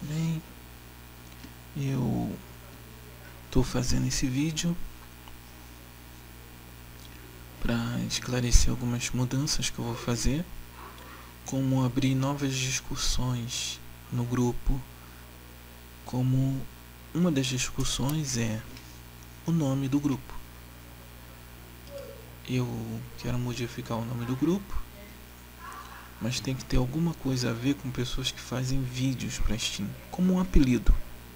Bem, eu tô fazendo esse vídeo para esclarecer algumas mudanças que eu vou fazer, como abrir novas discussões no grupo, como uma das discussões é o nome do grupo. Eu quero modificar o nome do grupo, mas tem que ter alguma coisa a ver com pessoas que fazem vídeos para Steam, como um apelido.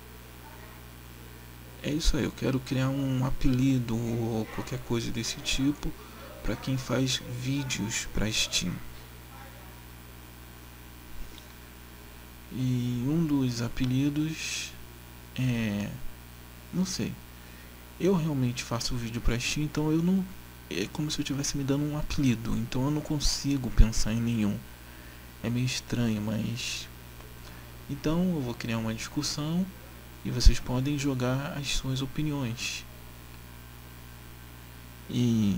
É isso aí, eu quero criar um apelido ou qualquer coisa desse tipo para quem faz vídeos para Steam. E um dos apelidos é... não sei. Eu realmente faço vídeo para Steam, então eu não... é como se eu estivesse me dando um apelido, então eu não consigo pensar em nenhum. É meio estranho, mas... então eu vou criar uma discussão e vocês podem jogar as suas opiniões. E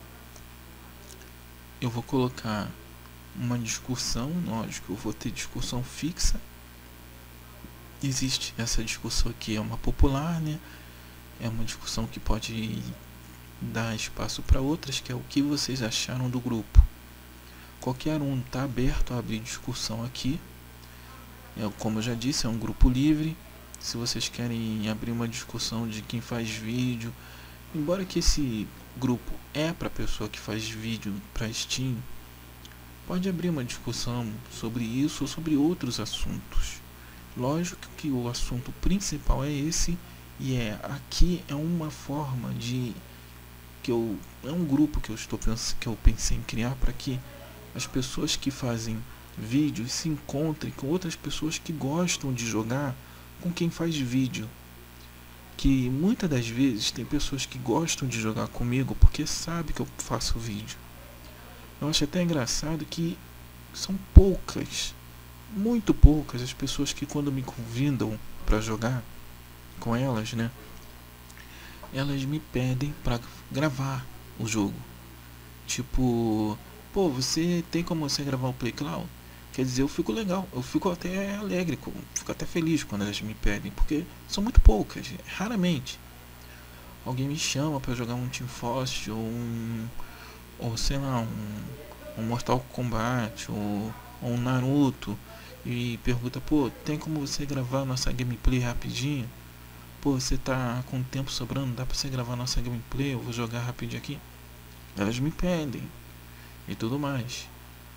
eu vou colocar uma discussão, lógico, eu vou ter discussão fixa. Existe essa discussão aqui, é uma popular, né? É uma discussão que pode dar espaço para outras, que é o que vocês acharam do grupo. Qualquer um está aberto a abrir discussão aqui. Como eu já disse, é um grupo livre. Se vocês querem abrir uma discussão de quem faz vídeo, embora que esse grupo é para pessoa que faz vídeo para Steam, pode abrir uma discussão sobre isso ou sobre outros assuntos. Lógico que o assunto principal é esse, e aqui é uma forma de é um grupo que eu pensei em criar para que as pessoas que fazem vídeos se encontrem com outras pessoas que gostam de jogar com quem faz vídeo. Que muitas das vezes tem pessoas que gostam de jogar comigo porque sabem que eu faço vídeo. Eu acho até engraçado que são poucas, muito poucas as pessoas que quando me convidam para jogar com elas, né, elas me pedem para gravar o jogo. Tipo, pô, você tem como você gravar o PlayCloud? Quer dizer, eu fico legal, eu fico até alegre, fico até feliz quando elas me pedem, porque são muito poucas, raramente alguém me chama para jogar um Team Fortress ou sei lá, um Mortal Kombat ou um Naruto e pergunta, pô, tem como você gravar nossa gameplay rapidinho? Pô, você tá com tempo sobrando, dá pra você gravar nossa gameplay? Eu vou jogar rapidinho aqui. Elas me pedem e tudo mais.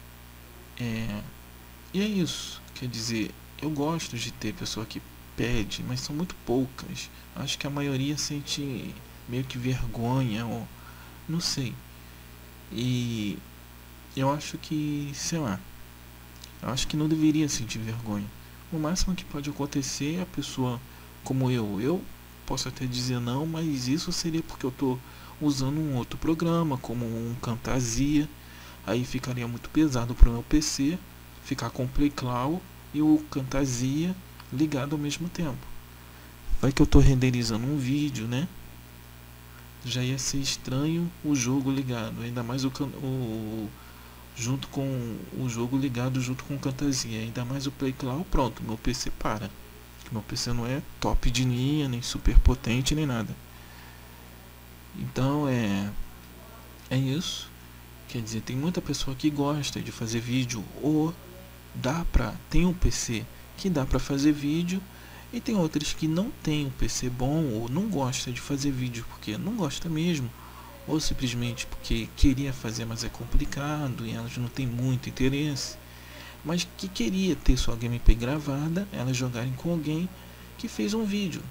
E é isso. Quer dizer, eu gosto de ter pessoa que pede, mas são muito poucas. Acho que a maioria sente meio que vergonha ou não sei. E eu acho que, sei lá, eu acho que não deveria sentir vergonha. O máximo que pode acontecer é a pessoa como eu posso até dizer não, mas isso seria porque eu estou usando um outro programa, como um Camtasia. Aí ficaria muito pesado para o meu PC ficar com o PlayCloud e o Camtasia ligado ao mesmo tempo. Vai que eu estou renderizando um vídeo, né? Já ia ser estranho o jogo ligado, ainda mais junto com o jogo ligado junto com o Camtasia, ainda mais o PlayCloud, pronto, meu PC para. Meu PC não é top de linha, nem super potente, nem nada. Então é isso. Quer dizer, tem muita pessoa que gosta de fazer vídeo ou tem um PC que dá pra fazer vídeo, e tem outras que não tem um PC bom ou não gosta de fazer vídeo porque não gosta mesmo, ou simplesmente porque queria fazer, mas é complicado e elas não têm muito interesse, mas que queria ter sua gameplay gravada, elas jogarem com alguém que fez um vídeo.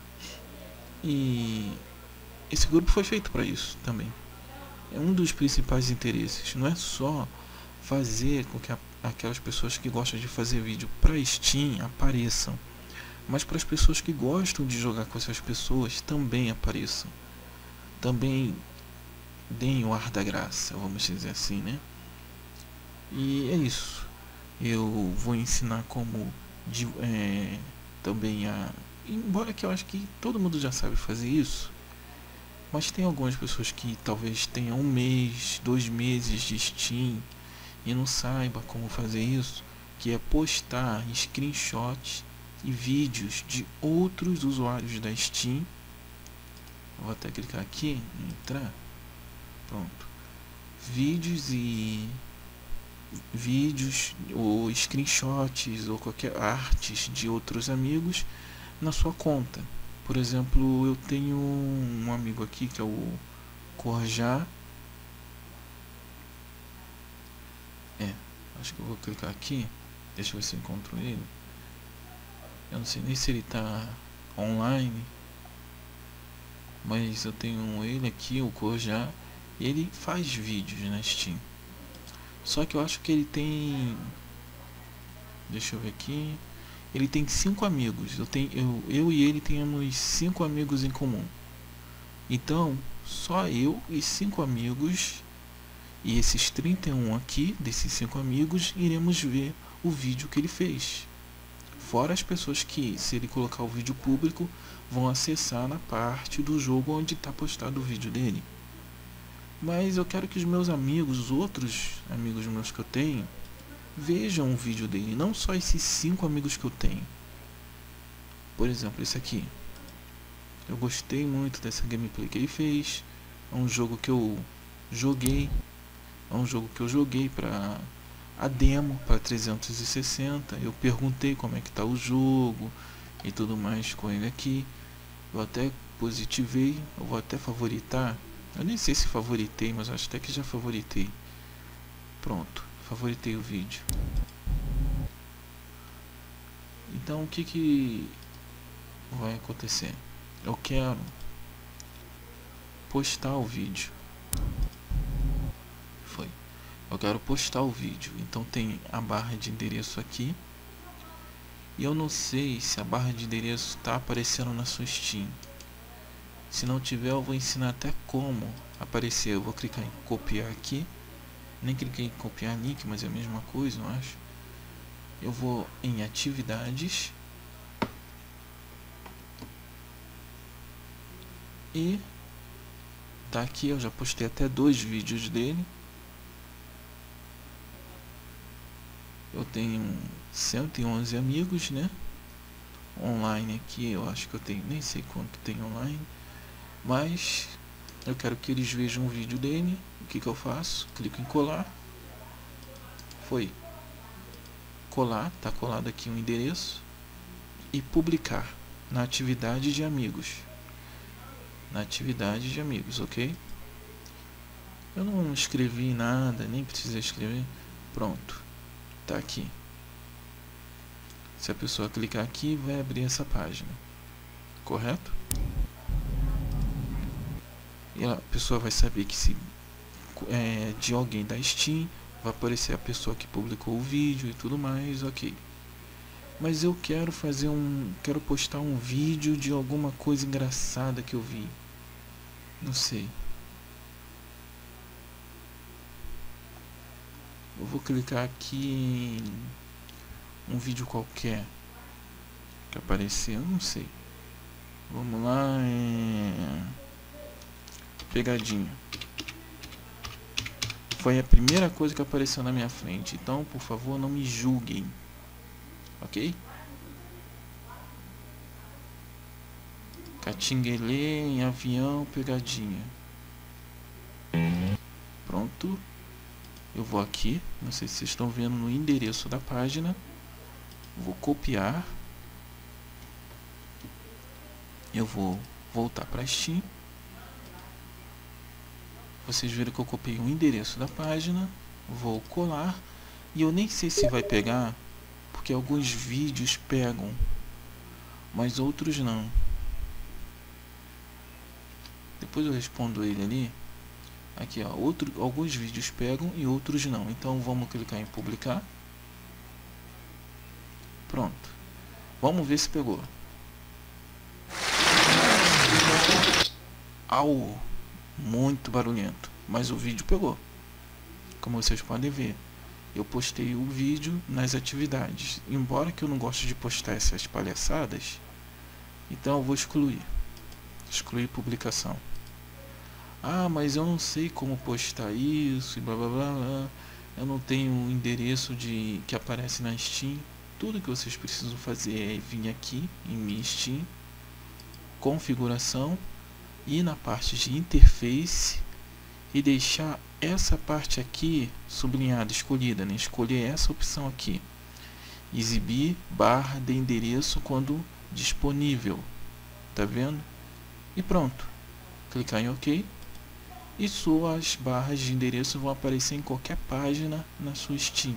E esse grupo foi feito para isso também. É um dos principais interesses, não é só fazer com que aquelas pessoas que gostam de fazer vídeo para Steam apareçam, mas para as pessoas que gostam de jogar com essas pessoas também apareçam, também deem o ar da graça, vamos dizer assim, né? E é isso. Eu vou ensinar como também embora que eu acho que todo mundo já sabe fazer isso, mas tem algumas pessoas que talvez tenham 1 mês, 2 meses de Steam e não saiba como fazer isso, que é postar screenshots e vídeos de outros usuários da Steam. Vou até clicar aqui em entrar. Pronto. Vídeos ou screenshots ou qualquer artes de outros amigos na sua conta. Por exemplo, eu tenho um amigo aqui que é o Corjá. Acho que eu vou clicar aqui. Deixa eu ver se eu encontro ele. Eu não sei nem se ele está online, mas eu tenho ele aqui, o Corjá, e ele faz vídeos na Steam. Só que eu acho que ele tem, deixa eu ver aqui, ele tem 5 amigos. Eu e ele temos 5 amigos em comum. Então, só eu e 5 amigos, e esses 31 aqui, desses 5 amigos, iremos ver o vídeo que ele fez. Fora as pessoas que, se ele colocar o vídeo público, vão acessar na parte do jogo onde está postado o vídeo dele. Mas eu quero que os meus amigos, os outros amigos meus que eu tenho, vejam o vídeo dele, não só esses 5 amigos que eu tenho. Por exemplo, esse aqui. Eu gostei muito dessa gameplay que ele fez. É um jogo que eu joguei. Para a demo para 360. Eu perguntei como é que tá o jogo e tudo mais com ele aqui. Eu até positivei, eu vou até favoritar. Eu nem sei se favoritei, mas acho até que já favoritei. Pronto, favoritei o vídeo. Então o que vai acontecer? Eu quero postar o vídeo. Eu quero postar o vídeo. Então tem a barra de endereço aqui. E eu não sei se a barra de endereço está aparecendo na sua Steam. Se não tiver, eu vou ensinar até como aparecer. Eu vou clicar em copiar aqui. Nem cliquei em copiar link, mas é a mesma coisa, eu acho. Eu vou em atividades. E tá aqui, eu já postei até 2 vídeos dele. Eu tenho 111 amigos, né? Online aqui, eu acho que eu tenho, nem sei quanto tem online. Mas eu quero que eles vejam o vídeo dele. O que eu faço? Clico em colar. Foi. Colar, tá colado aqui o endereço. E publicar na atividade de amigos. Na atividade de amigos, ok? Eu não escrevi nada, nem precisei escrever. Pronto. Tá aqui. Se a pessoa clicar aqui, vai abrir essa página. Correto? E a pessoa vai saber que se é de alguém da Steam, vai aparecer a pessoa que publicou o vídeo e tudo mais, ok. Mas eu quero quero postar um vídeo de alguma coisa engraçada que eu vi. Não sei. Eu vou clicar aqui em um vídeo qualquer que apareceu, eu não sei. Vamos lá, pegadinha. Foi a primeira coisa que apareceu na minha frente, então por favor não me julguem, ok? Catinguelê em avião, pegadinha. Pronto. Eu vou aqui, não sei se vocês estão vendo no endereço da página. Vou copiar. Eu vou voltar para Steam. Vocês viram que eu copiei o endereço da página. Vou colar. E eu nem sei se vai pegar, porque alguns vídeos pegam, mas outros não. Depois eu respondo ele ali. Aqui, ó, alguns vídeos pegam e outros não. Então vamos clicar em publicar. Pronto. Vamos ver se pegou. Au! Muito barulhento. Mas o vídeo pegou. Como vocês podem ver. Eu postei o vídeo nas atividades. Embora que eu não goste de postar essas palhaçadas, então eu vou excluir. Excluir publicação. Ah, mas eu não sei como postar isso e blá blá blá blá. Eu não tenho o endereço que aparece na Steam. Tudo que vocês precisam fazer é vir aqui em Mi Steam, configuração, e na parte de interface e deixar essa parte aqui sublinhada, escolhida, né? Escolher essa opção aqui, exibir barra de endereço quando disponível, tá vendo? E pronto, clicar em OK e suas barras de endereço vão aparecer em qualquer página na sua Steam.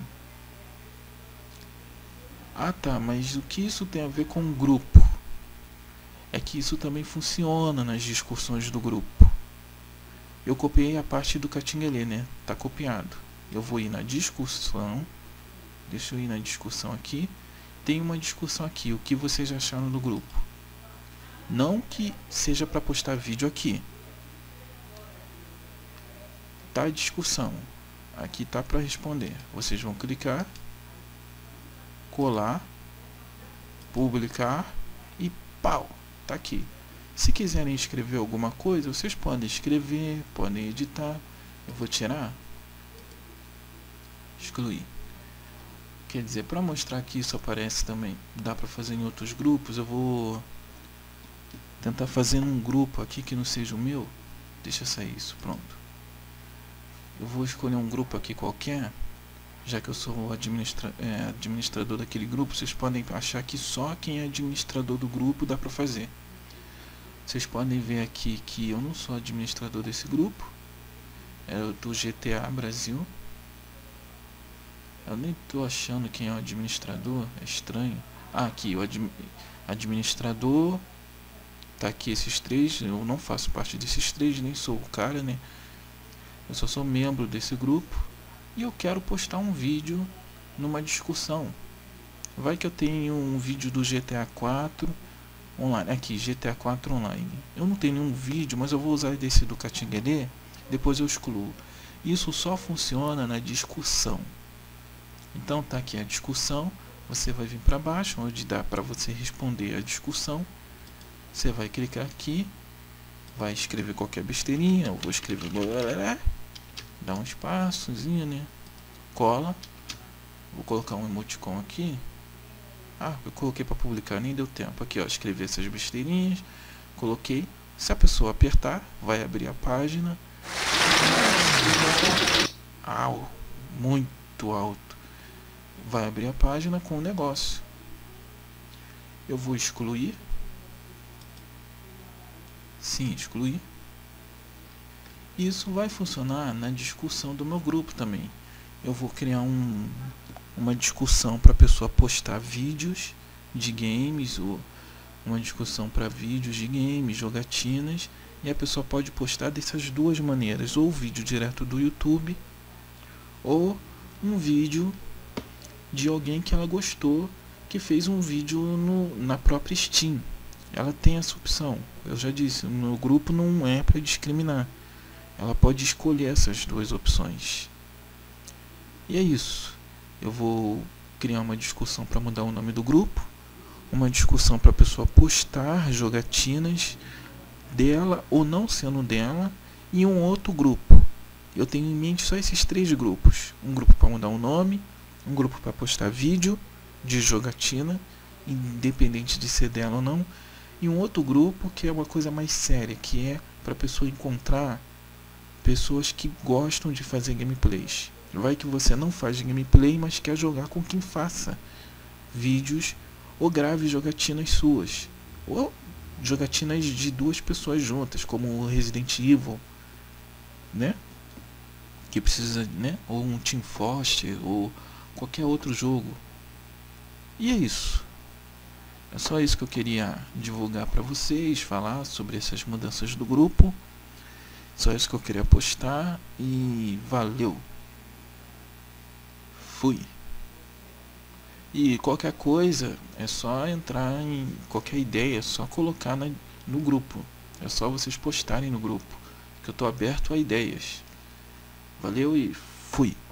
Ah tá, mas o que isso tem a ver com o grupo? É que isso também funciona nas discussões do grupo. Eu copiei a parte do Catinguelê, né? Tá copiado. Eu vou ir na discussão. Deixa eu ir na discussão aqui. Tem uma discussão aqui. O que vocês acharam do grupo? Não que seja para postar vídeo aqui. Tá a discussão. Aqui tá para responder. Vocês vão clicar, colar, publicar e pau! Tá aqui. Se quiserem escrever alguma coisa, vocês podem escrever, podem editar. Eu vou tirar, excluir. Quer dizer, para mostrar que isso aparece também, dá para fazer em outros grupos. Eu vou tentar fazer num grupo aqui que não seja o meu. Deixa sair isso, pronto. Eu vou escolher um grupo aqui qualquer, já que eu sou o administrador daquele grupo. Vocês podem achar que só quem é administrador do grupo dá para fazer. Vocês podem ver aqui que eu não sou administrador desse grupo, é do GTA Brasil. Eu nem estou achando quem é o administrador, é estranho. Ah, aqui, o administrador, tá aqui esses três. Eu não faço parte desses três, nem sou o cara, né? Eu só sou membro desse grupo e eu quero postar um vídeo numa discussão. Vai que eu tenho um vídeo do GTA 4 online, aqui, GTA 4 online. Eu não tenho nenhum vídeo, mas eu vou usar desse do Catinguelê, depois eu excluo. Isso só funciona na discussão. Então tá aqui a discussão, você vai vir para baixo, onde dá para você responder a discussão. Você vai clicar aqui, vai escrever qualquer besteirinha. Eu vou escrever, dá um espaçozinho, né? Cola. Vou colocar um emoticon aqui. Ah, eu coloquei para publicar, nem deu tempo. Aqui, ó, escrever essas besteirinhas. Coloquei. Se a pessoa apertar, vai abrir a página. Au, muito alto. Vai abrir a página com o negócio. Eu vou excluir. Sim, excluir. Isso vai funcionar na discussão do meu grupo também. Eu vou criar uma discussão para a pessoa postar vídeos de games, ou uma discussão para vídeos de games, jogatinas, e a pessoa pode postar dessas duas maneiras, ou vídeo direto do YouTube, ou um vídeo de alguém que ela gostou, que fez um vídeo na própria Steam. Ela tem essa opção. Eu já disse, o meu grupo não é para discriminar. Ela pode escolher essas duas opções. E é isso. Eu vou criar uma discussão para mudar o nome do grupo, uma discussão para a pessoa postar jogatinas dela ou não sendo dela, e um outro grupo. Eu tenho em mente só esses três grupos. Um grupo para mudar o nome, um grupo para postar vídeo de jogatina, independente de ser dela ou não, e um outro grupo que é uma coisa mais séria, que é para a pessoa encontrar pessoas que gostam de fazer gameplays. Vai que você não faz gameplay, mas quer jogar com quem faça vídeos ou grave jogatinas suas, ou jogatinas de duas pessoas juntas, como o Resident Evil, né? Que precisa, né? Ou um Team Fortress, ou qualquer outro jogo. E é isso. É só isso que eu queria divulgar para vocês, falar sobre essas mudanças do grupo. Só isso que eu queria postar e valeu. Fui. E qualquer coisa é só entrar em qualquer ideia, é só colocar no grupo. É só vocês postarem no grupo, que eu tô aberto a ideias. Valeu e fui.